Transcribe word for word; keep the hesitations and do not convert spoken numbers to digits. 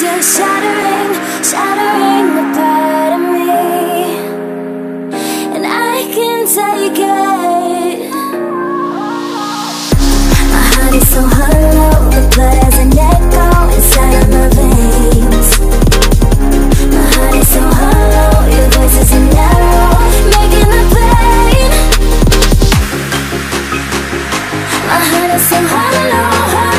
'cause you're shattering, shattering a part of me, and I can't take it. My heart is so hollow, the blood has an echo inside of my veins. My heart is so hollow, your voice is an arrow, making the pain. My heart is so hollow.